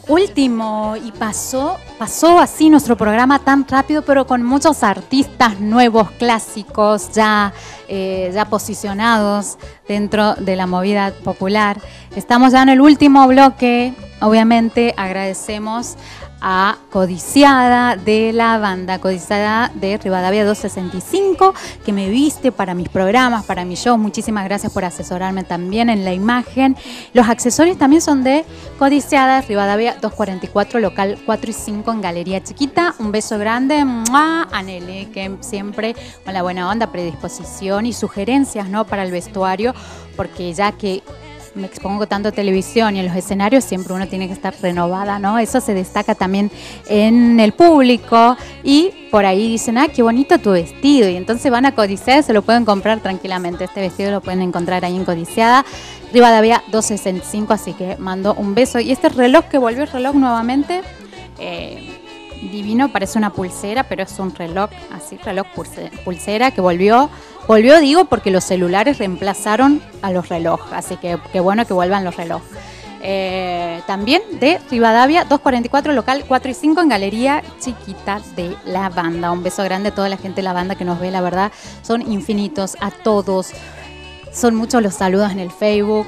último, y pasó así nuestro programa tan rápido, pero con muchos artistas nuevos, clásicos, ya posicionados dentro de la movida popular. Estamos ya en el último bloque. Obviamente agradecemos a Codiciada de la banda Codiciada de Rivadavia 265, que me viste para mis programas, para mis shows. Muchísimas gracias por asesorarme también en la imagen. Los accesorios también son de Codiciada, Rivadavia 244, local 4 y 5 en Galería Chiquita. Un beso grande a Nelly, que siempre con la buena onda, predisposición y sugerencias, ¿no?, para el vestuario, porque ya que me expongo tanto a televisión y en los escenarios, siempre uno tiene que estar renovada, ¿no? Eso se destaca también en el público, y por ahí dicen, ah, qué bonito tu vestido, y entonces van a Codiciada, se lo pueden comprar tranquilamente. Este vestido lo pueden encontrar ahí en Codiciada, Rivadavia 265, así que mando un beso. Y este reloj que volvió, el reloj nuevamente, divino, parece una pulsera, pero es un reloj, así, reloj pulsera que volvió, digo, porque los celulares reemplazaron a los relojes, así que qué bueno que vuelvan los relojes. También de Rivadavia 244, local 4 y 5 en Galería Chiquita de la banda. Un beso grande a toda la gente de la banda que nos ve, la verdad, son infinitos, a todos. Son muchos los saludos en el Facebook.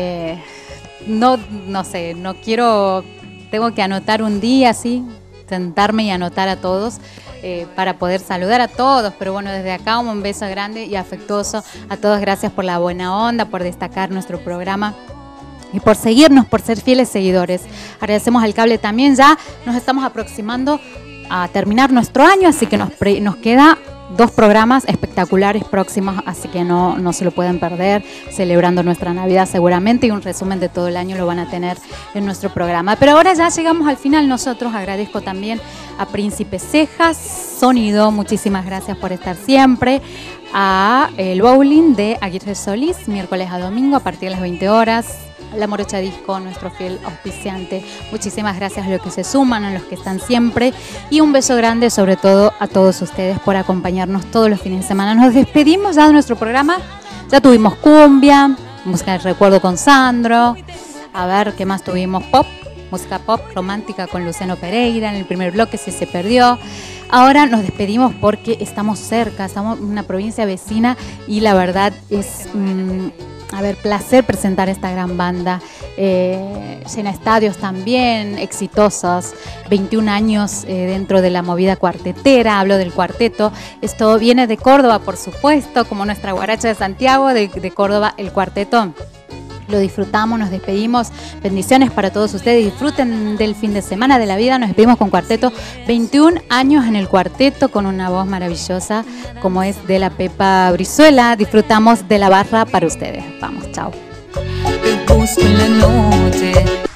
No sé, no quiero, tengo que anotar un día así, sentarme y anotar a todos para poder saludar a todos, pero bueno, desde acá un beso grande y afectuoso a todos. Gracias por la buena onda, por destacar nuestro programa y por seguirnos, por ser fieles seguidores. Agradecemos al cable también. Ya nos estamos aproximando a terminar nuestro año, así que nos queda 2 programas espectaculares próximos, así que no se lo pueden perder, celebrando nuestra Navidad seguramente, y un resumen de todo el año lo van a tener en nuestro programa. Pero ahora ya llegamos al final nosotros. Agradezco también a Príncipe Cejas Sonido, muchísimas gracias por estar siempre. A el bowling de Aguirre Solís, miércoles a domingo a partir de las 20 horas. La Morocha Disco, nuestro fiel auspiciante. Muchísimas gracias a los que se suman, a los que están siempre, y un beso grande sobre todo a todos ustedes por acompañarnos todos los fines de semana. Nos despedimos ya de nuestro programa. Ya tuvimos cumbia, música de recuerdo con Sandro, a ver qué más tuvimos, pop, música pop romántica con Luciano Pereira en el primer bloque, si se perdió. Ahora nos despedimos porque estamos cerca, estamos en una provincia vecina, y la verdad es placer presentar esta gran banda. Llena estadios también, exitosos, 21 años dentro de la movida cuartetera. Hablo del cuarteto. Esto viene de Córdoba, por supuesto, como nuestra guaracha de Santiago, de Córdoba, el cuarteto. Lo disfrutamos, nos despedimos. Bendiciones para todos ustedes. Disfruten del fin de semana, de la vida. Nos despedimos con cuarteto. 21 años en el cuarteto, con una voz maravillosa como es de la Pepa Brizuela. Disfrutamos de la barra para ustedes. Vamos, chao. Te busco en la noche.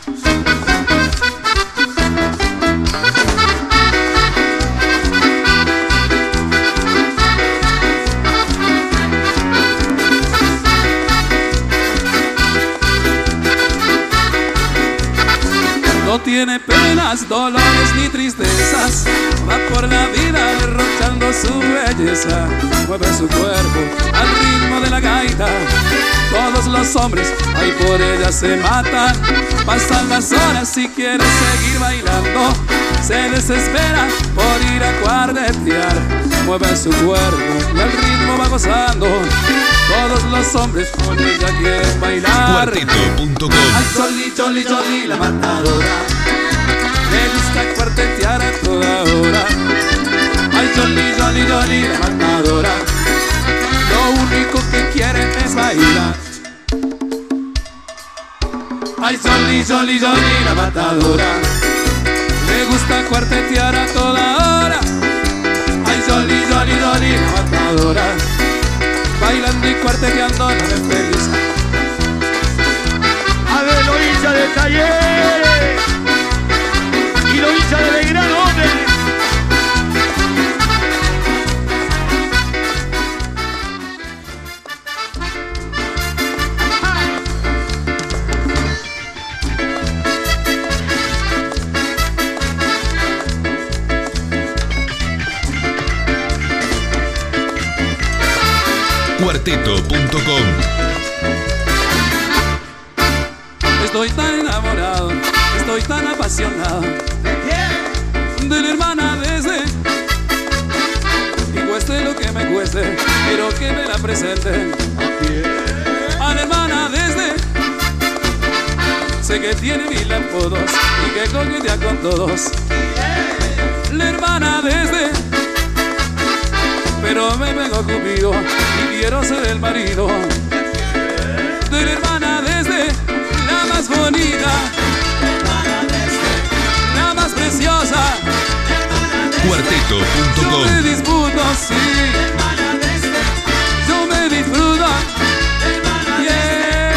No tiene penas, dolores ni tristezas, va por la vida derrochando su belleza. Mueve su cuerpo al ritmo de la gaita. Todos los hombres ahí por ella se matan. Pasan las horas y quiere seguir bailando. Se desespera por ir a cuartetear. Mueve su cuerpo y al ritmo va gozando. Todos los hombres con ella quieren bailar. Cuarteto.com. Ay, Choli, Choli, Choli, la matadora. Le gusta cuartetear a toda hora. Ay, Choli, Choli, Choli, la matadora. Lo único que quieren es bailar. Ay, Choli, Choli, Choli, la matadora. Le gusta cuartetear a toda hora. Ay, Choli, Choli, Choli, la matadora. Bailando y cuarteteando la ven feliz. A ver, Loisa de Talleres y Loisa de Belgrano, hombre. Cuarteto.com. Estoy tan enamorado, estoy tan apasionado. ¿De quién? De la hermana desde. Y cueste lo que me cueste, quiero que me la presenten. A la hermana desde. Sé que tiene 1000 apodos y que coquetea con todos. La hermana desde. Pero me pegó Cupido y quiero ser el marido de la hermana desde. La más bonita, la más preciosa. Cuarteto.com. Yo me disputo, sí. Yo me disfruto. Yeah.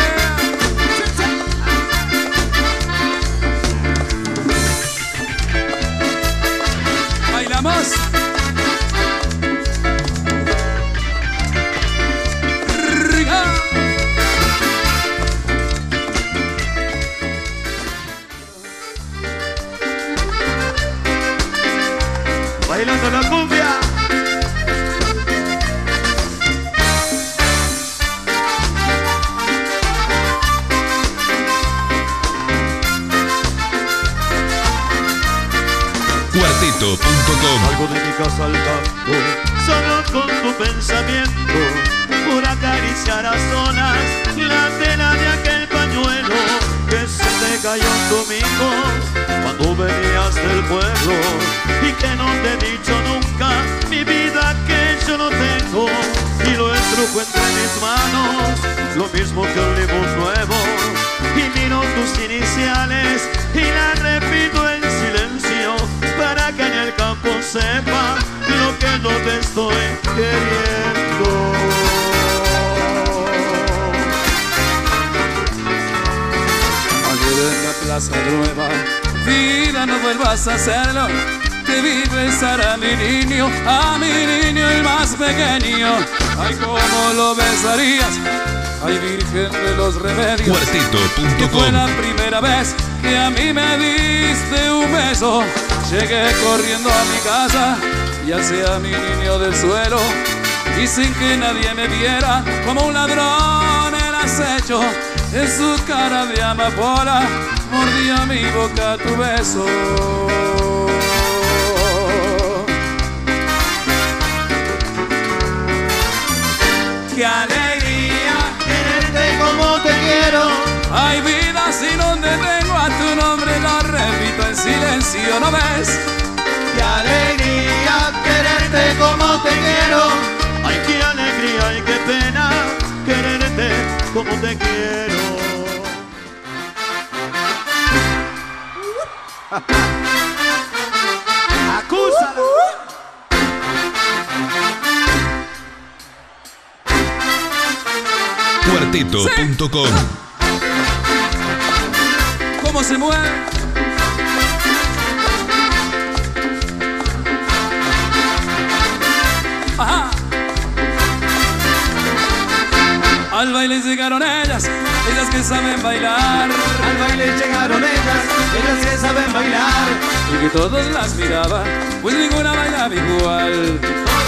Bailamos. Bailando la cumbia. Cuarteto.com. Salgo de mi casa al campo, solo con tu pensamiento, por acariciar a solas la tela de aquel pañuelo que se te cayó un domingo cuando venías del pueblo, y que no te he dicho nunca, mi vida, que yo no tengo, y lo estrujo entre mis manos, lo mismo que un libro nuevo, y miro tus iniciales y las repito en silencio, para que en el campo sepa lo que no te estoy queriendo. Ayer en la Plaza Nueva, vida, no vuelvas a hacerlo, que vives a mi niño el más pequeño. Ay, cómo lo besarías, ay, Virgen de los Remedios. Cuarteto.com. Que fue la primera vez que a mí me diste un beso. Llegué corriendo a mi casa y alcé a mi niño del suelo, y sin que nadie me viera, como un ladrón el acecho, en su cara de amapola mordía mi boca tu beso. ¡Qué alegría Quererte como te quiero, hay vida si no te tengo a tu nombre, lo repito en silencio, ¿no ves? qué alegría quererte como te quiero. Ay, qué alegría y qué pena quererte como te quiero. Acúsalo. Cuarteto.com. ¿Cómo se mueve? Ajá. Al baile llegaron ellas que saben bailar. Al baile llegaron ellas que saben bailar. Y que todos las miraban, pues ninguna bailaba igual.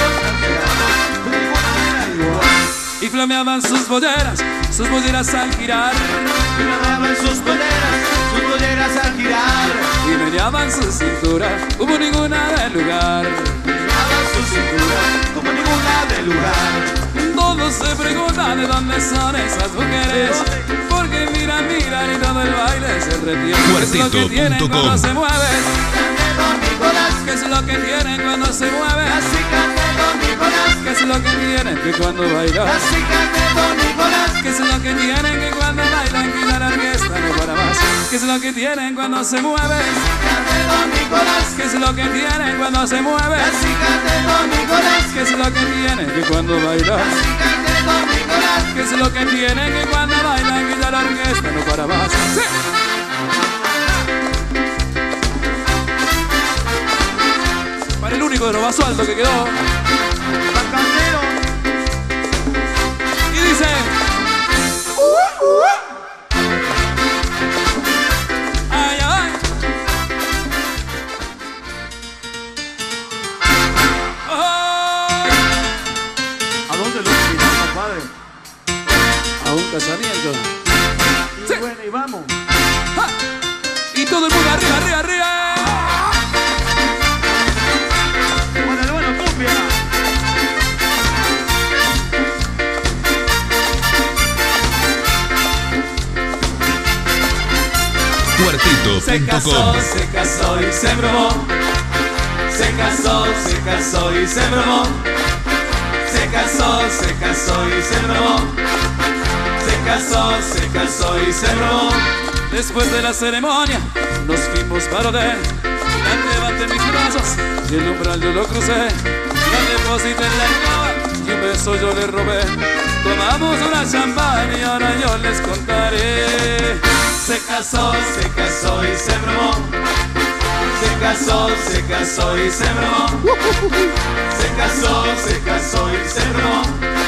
Y flameaban sus bolleras al girar. Y nadaban sus bolleras al girar. Y meneaban su cintura como ninguna del lugar. Nadaban su cintura como ninguna del lugar. Todos se preguntan de dónde son esas mujeres, porque miran y todo el baile se retiene. ¿Qué es lo que tienen cuando se mueven? ¿Qué es lo que tienen cuando se mueven? ¿Qué es lo que tienen que cuando bailan? ¿Qué es lo que tienen que cuando bailan que la orquesta no para más? ¿Qué es lo que tienen cuando se mueven? ¿Qué es lo que tienen cuando se mueven? ¿Qué es lo que tienen que cuando bailan? ¿Qué es lo que tienen que cuando bailan que ya la orquesta no para más? ¡Sí! Para el único de los Basualdo que quedó. Y dice: ay, ay. Oh. ¿A dónde lo invitamos, padre? A un casamiento. Y bueno, y vamos. ¡Ja! Y todo el mundo arriba, arriba, arriba. Bueno, cumbia. Cuarteto.com. Se casó y se bromó. Se casó y se bromó. Se casó y se bromó. Se casó y se bromó. Después de la ceremonia nos fuimos para hotel. La levanté en mis brazos y el umbral yo lo crucé. La deposité en la alcoba y un beso yo le robé. Tomamos una champán y ahora yo les contaré. Se casó y se bromó. Se casó y se bromó. Se casó y se bromó.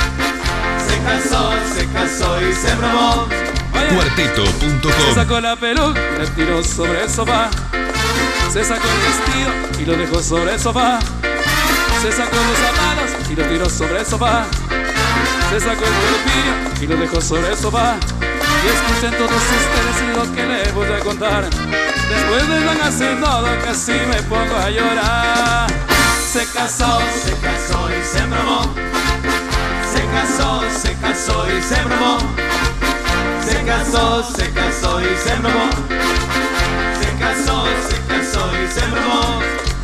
Se casó y se bromó. Se Cuarteto.com. sacó la peluca y la tiró sobre el sofá. Se sacó el vestido y lo dejó sobre el sofá. Se sacó los zapatos y lo tiró sobre el sofá. Se sacó el corpiño y lo dejó sobre el sofá. Y escuchen todos ustedes lo que les voy a contar. Después de tan así todo casi me pongo a llorar. Se casó y se bromó. Se casó y se bromó. Se casó y se bromó. Se casó y se bromó.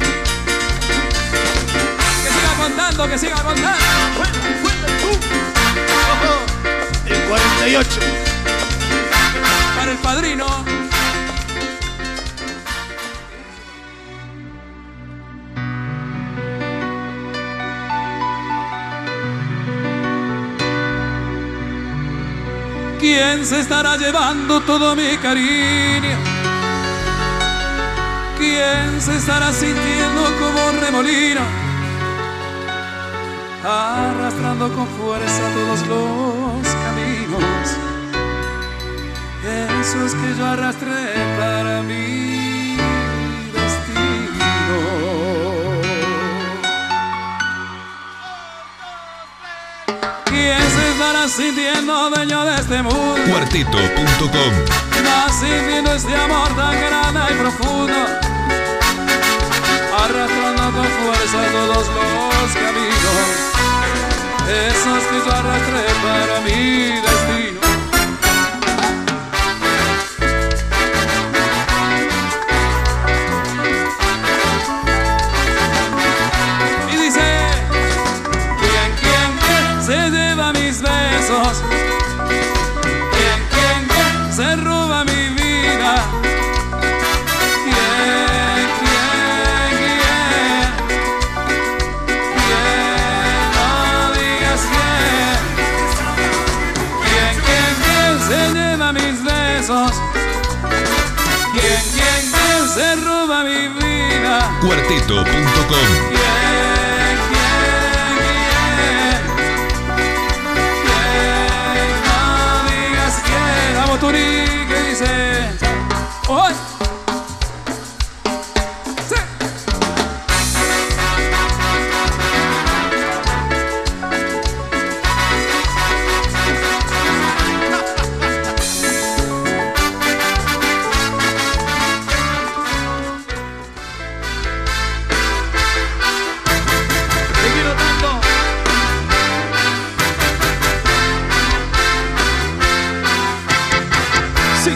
Que siga contando, que siga contando. El 48. Para el padrino. ¿Quién se estará llevando todo mi cariño? ¿Quién se estará sintiendo como remolino? Arrastrando con fuerza todos los caminos, esos que yo arrastré para mi destino. ¿Quién se estará sintiendo dueño de este mundo? Cuarteto.com. Va sintiendo este amor tan grande y profundo, arrastrando con fuerza todos los caminos, esos que yo arrastré para mi destino. Y dice, ¿quién se lleva mis besos? ¿Quién se roba mi vida? ¿Quién? No digas quién se lleva mis besos. ¿Quién se roba mi vida? Cuarteto.com. No digas quién. Vamos, Turi, que dice. ¡Oh! ¡Sí! Te quiero tanto. Sí.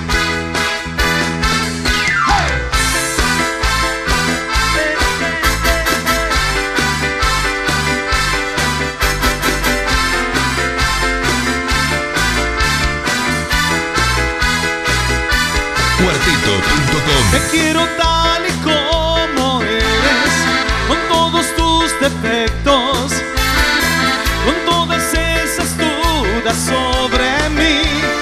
Cuarteto.com. Te quiero tal y como eres, con todos tus defectos, con todas esas dudas sobre mí.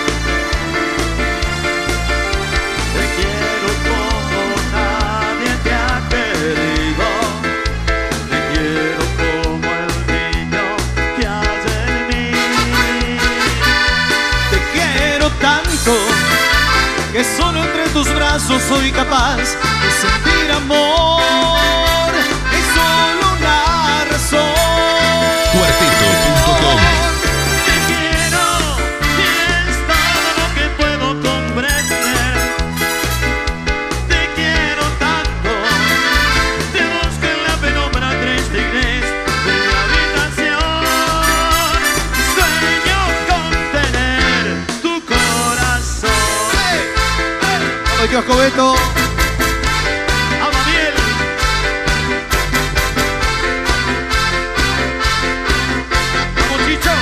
Te quiero como nadie te ha querido. Te quiero como el niño que hay en mí. Te quiero tanto que solo entre tus brazos soy capaz de sentir amor. Es solo una razón. Cuarteto.com. Te quiero y es todo lo que puedo comprender. kiosco Beto. ¡Ama miel! ¡Vamos, Chicho!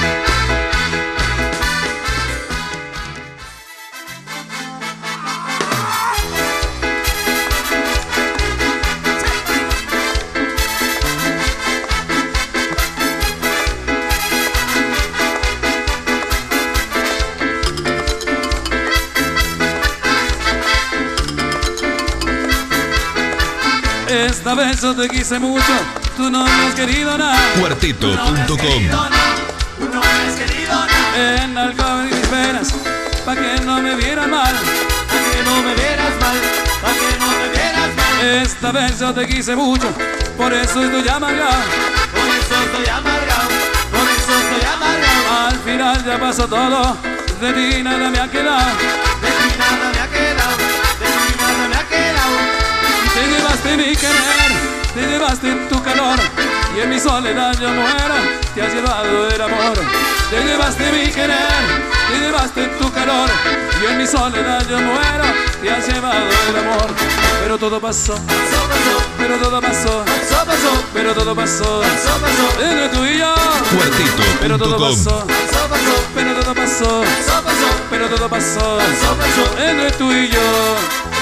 Esta vez yo te quise mucho, tú no me has querido nada. Cuartito.com. No me has querido nada. En alcohol y mis penas, pa' que no me vieras mal. Pa' que no me vieras mal, pa' que no me vieras mal. Esta vez yo te quise mucho, por eso estoy amargado. Por eso estoy amargado, por eso estoy amargado. Al final ya pasó todo, de ti nada me ha quedado. De ti nada me ha quedado, de ti nada me ha quedado. Te llevaste mi querer, te llevaste tu calor, y en mi soledad yo muero, te has llevado el amor. Te llevaste mi querer, te llevaste tu calor, y en mi soledad yo muero, te has llevado el amor. Pero todo pasó, pero todo pasó, pero todo pasó, entre tú y yo. Pero todo pasó, pero todo pasó, pero todo pasó, entre tú y yo.